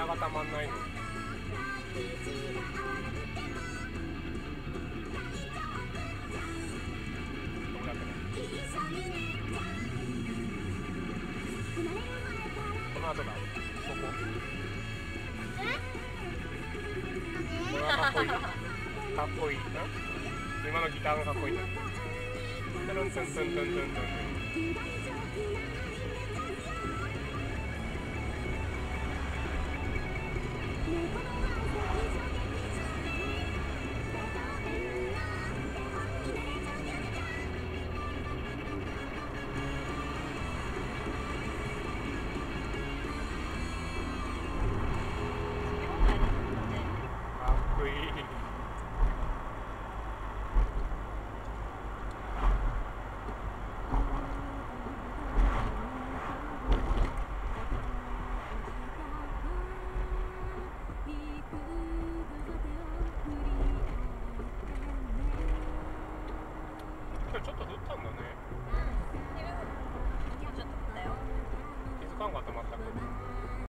鼻がたまんないの。この後だ。ここ。これはかっこいい。かっこいいな。今のギターがかっこいいな。トゥルントゥントゥントゥントゥントゥン。